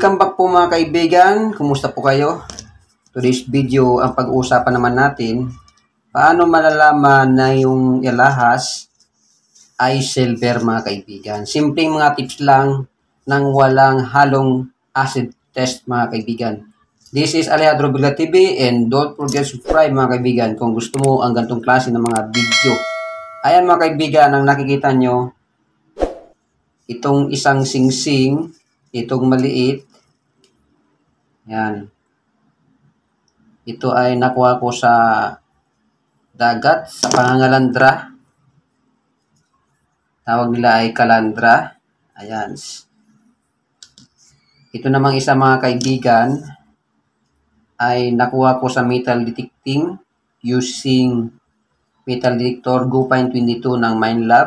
Welcome back po mga kaibigan. Kumusta po kayo? Today's video, ang pag-uusapan naman natin, paano malalaman na yung alahas ay silver mga kaibigan. Simpleng mga tips lang nang walang halong acid test mga kaibigan. This is Alejandro Villa TV and don't forget to subscribe mga kaibigan kung gusto mo ang ganitong klase ng mga video. Ayan mga kaibigan, ang nakikita nyo, itong isang singsing, itong maliit, yan. Ito ay nakuha ko sa dagat, sa pangangalandra. Tawag nila ay kalandra. Ayan. Ito namang isa mga kaibigan ay nakuha ko sa metal detecting using metal detector GoPine 22 ng Minelab.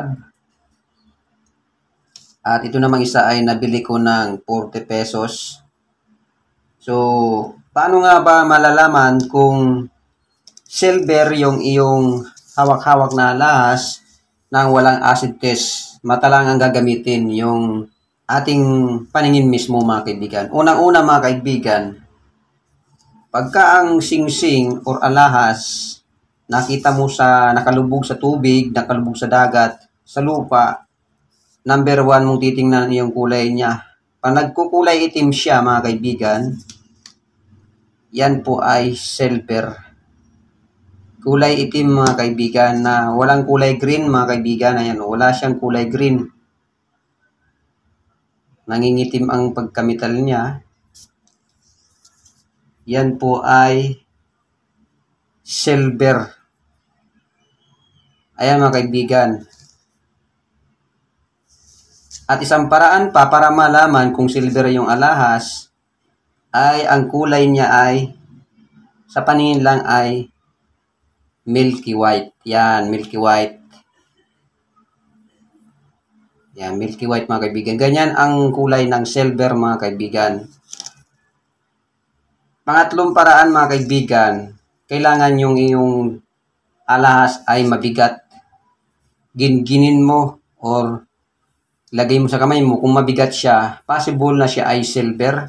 At ito namang isa ay nabili ko ng 40 pesos. So, paano nga ba malalaman kung silver yung iyong hawak-hawak na alahas nang walang acid test? Mata lang ang gagamitin, yung ating paningin mismo mga kaibigan. Unang-una mga kaibigan, pagka ang singsing or alahas nakita mo sa nakalubog sa tubig, nakalubog sa dagat, sa lupa, number one mong titingnan yung kulay niya. Pag nagkukulay itim siya mga kaibigan, yan po ay silver. Kulay itim mga kaibigan na walang kulay green mga kaibigan. Ayan, wala siyang kulay green. Nangingitim ang pagkamital niya. Yan po ay silver. Ayan mga kaibigan. At isang paraan pa para malaman kung silver yung alahas ay ang kulay niya ay sa paningin lang ay milky white. Yan, milky white. Yan, milky white mga kaibigan. Ganyan ang kulay ng silver mga kaibigan. Pangatlong paraan mga kaibigan, kailangan yung iyong alahas ay mabigat. Ginginin mo or lagay mo sa kamay mo. Kung mabigat siya, possible na siya ay silver.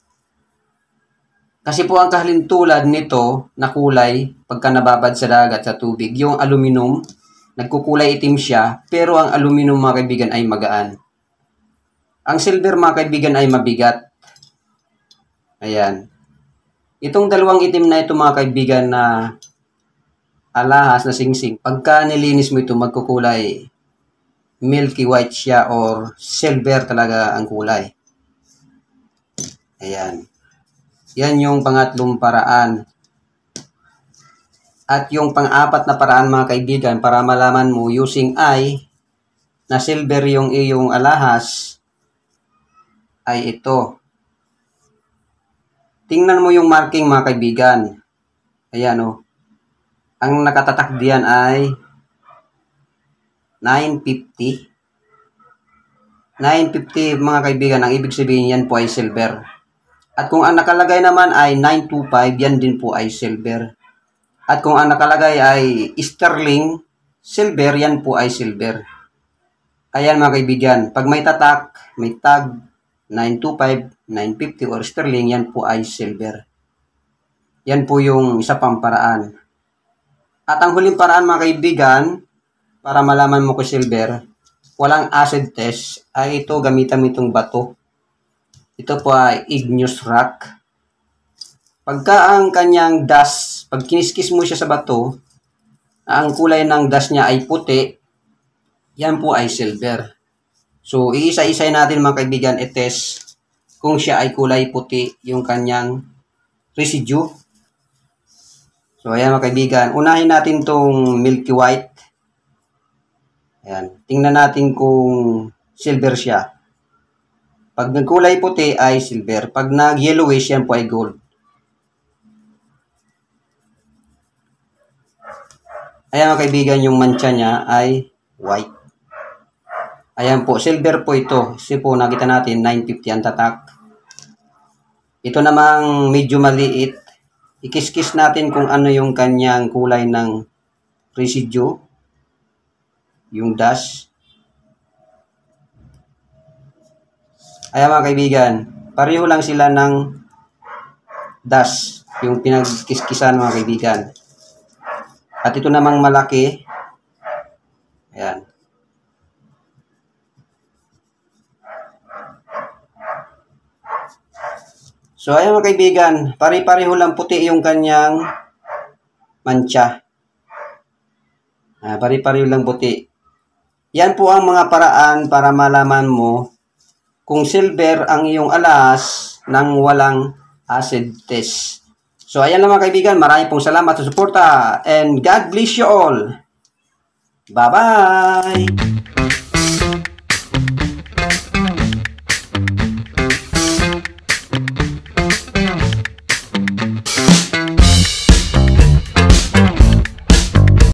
Kasi po ang kahalintulad nito na kulay, pagka nababad sa dagat, sa tubig, yung aluminum, nagkukulay itim siya, pero ang aluminum mga kaibigan ay magaan. Ang silver mga kaibigan ay mabigat. Ayan. Itong dalawang itim na ito mga kaibigan na alahas na singsing, pagka nilinis mo ito magkukulay milky white siya or silver talaga ang kulay. Ayan. Yan yung pangatlong paraan. At yung pang-apat na paraan mga kaibigan para malaman mo using eye na silver yung iyong alahas ay ito. Tingnan mo yung marking mga kaibigan. Ayan o. Ang nakatatak diyan ay 950. 950 mga kaibigan, ang ibig sabihin yan po ay silver. At kung ang nakalagay naman ay 925, yan din po ay silver. At kung ang nakalagay ay sterling silver, yan po ay silver. Ayan mga kaibigan, pag may tatak, may tag 925, 950 or sterling, yan po ay silver. Yan po yung isa pang paraan. At ang huling paraan mga kaibigan, para malaman mo kung silver, walang acid test, ay ito gamitan mo itong bato. Ito po ay igneous rock. Pagka ang kanyang dust, pag kiniskis mo siya sa bato, ang kulay ng dust niya ay puti, yan po ay silver. So, iisa-isay natin mga kaibigan, i-test kung siya ay kulay puti yung kanyang residue. So, ayan mga kaibigan, unahin natin tong milky white. Ayan, tingnan natin kung silver siya. Pag nagkulay puti ay silver. Pag nag-yellowish, yan po ay gold. Ayan mga kaibigan, yung mancha niya ay white. Ayan po, silver po ito. Kasi po nakita natin 950 ang tatak. Ito namang medyo maliit. Ikis-kis natin kung ano yung kanyang kulay ng residue. Yung dust. Ayan mga kaibigan, Pareho lang sila ng dust, yung pinagkiskisan mga kaibigan. At ito namang malaki. Ayan. So, ayan mga kaibigan, pare-pareho lang puti yung kanyang mancha. Pare-pareho lang puti. Yan po ang mga paraan para malaman mo kung silver ang iyong alas nang walang acid test. So, ayan lang mga kaibigan, marami pong salamat sa suporta and God bless you all. Bye-bye!